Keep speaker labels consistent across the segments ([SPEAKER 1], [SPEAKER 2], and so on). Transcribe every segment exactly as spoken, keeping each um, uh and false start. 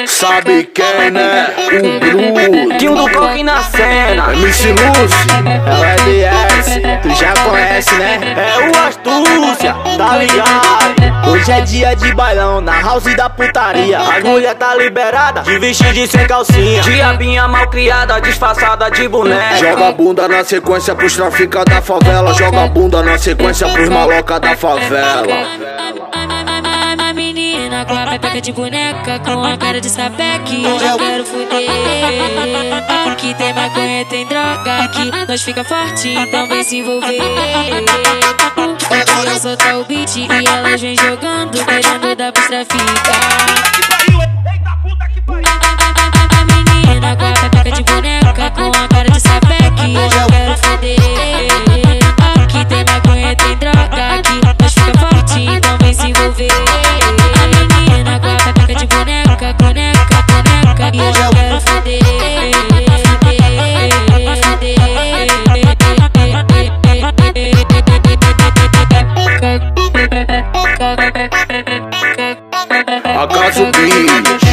[SPEAKER 1] Sabe quem, né? O Bruto.
[SPEAKER 2] Tinho do Coque na cena.
[SPEAKER 1] M C Lucy.
[SPEAKER 3] É o L S, tu já conhece, né?
[SPEAKER 2] É o Astúcia, tá ligado?
[SPEAKER 3] Hoje é dia de bailão na house da putaria.
[SPEAKER 2] As mulher tá liberada, de vestir de sem calcinha. Diabinha mal criada, disfarçada de boneca.
[SPEAKER 1] Joga a bunda na sequência pros trafica da favela. Joga a bunda na sequência pros maloca da favela.
[SPEAKER 4] A menina com a pepeca de boneca, com a cara de sapeque, hoje eu quero fuder. Que tem maconha, tem droga, aqui nós fica forte, então vem se envolver. Eu soltar o beat e elas vem jogando, querendo dar pros traficar. A menina com a pepeca de boneca, com a cara de sapeque, hoje eu quero fuder. Que tem maconha, tem droga, aqui nós fica forte, então vem se envolver. E eu já quero foder,
[SPEAKER 1] Acaso Beach.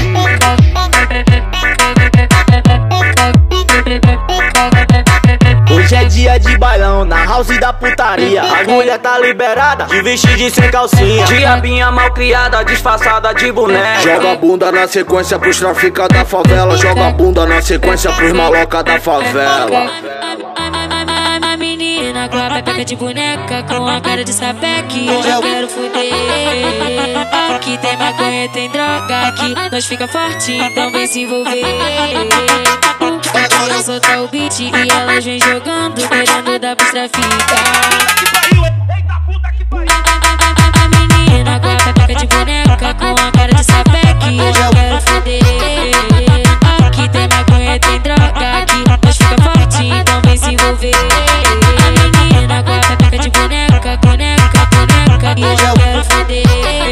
[SPEAKER 3] Hoje é dia de bailão na house da putaria.
[SPEAKER 2] As mulher tá liberada, de vestir de sem calcinha. Diabinha mal criada, disfarçada de boneca.
[SPEAKER 1] Joga a bunda na sequência pros trafica da favela. Joga a bunda na sequência pros maloca da favela.
[SPEAKER 4] A menina com a pepeca de boneca, com a cara de sapeque, hoje eu quero fuder. Que tem maconha, tem droga, aqui nós fica forte, então vem se envolver. Eu soltar o beat e elas vem jogando, querendo dar pros traficar. A menina com a pepeca de boneca, com a cara de sapeque, hoje eu quero fuder. Que tem maconha, tem droga, aqui nós fica forte, então vem se envolver. A menina com a pepeca de boneca, boneca, boneca, e hoje eu quero fuder.